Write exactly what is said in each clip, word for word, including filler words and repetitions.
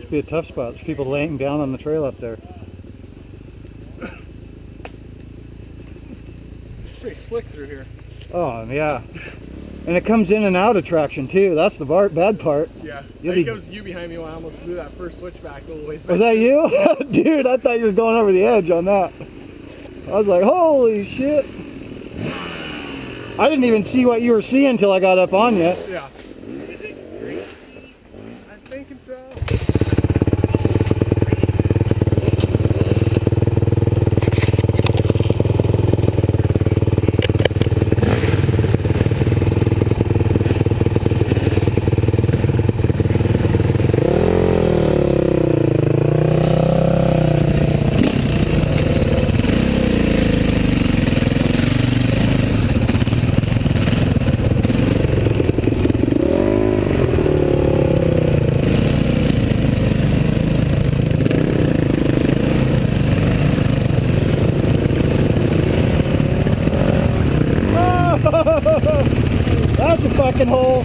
must be a tough spot. There's people laying down on the trail up there. Pretty slick through here. Oh, yeah. And it comes in and out of traction, too. That's the bar bad part. Yeah. You'll There be... goes you behind me when I almost blew that first switchback a little ways back. Was that you? Dude, I thought you were going over the edge on that. I was like, holy shit. I didn't even see what you were seeing until I got up on you. Yeah. Is it green? I'm thinking so. That's a fucking hole.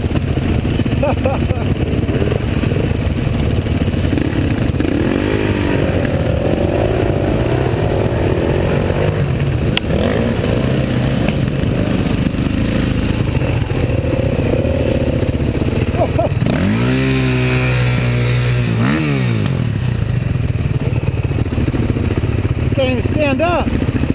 Can't even stand up.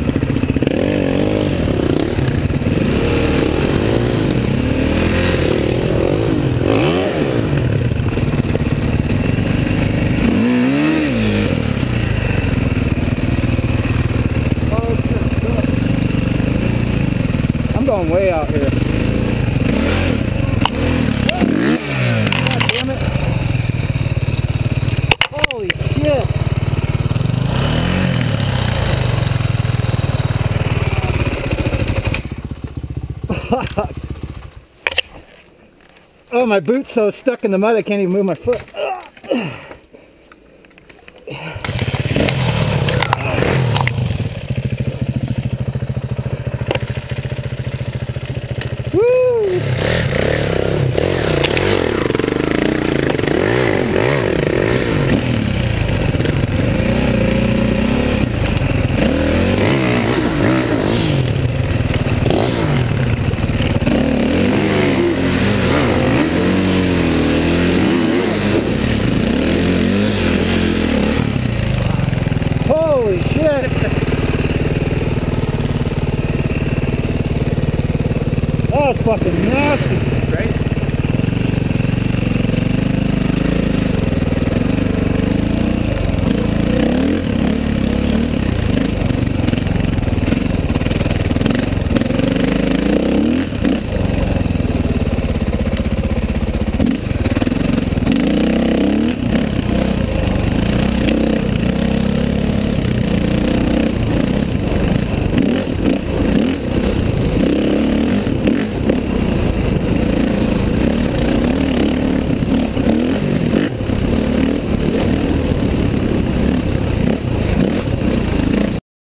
Going way out here. God damn it. Holy shit. Oh, my boot's so stuck in the mud I can't even move my foot. Woo! Holy shit! That was fucking nasty.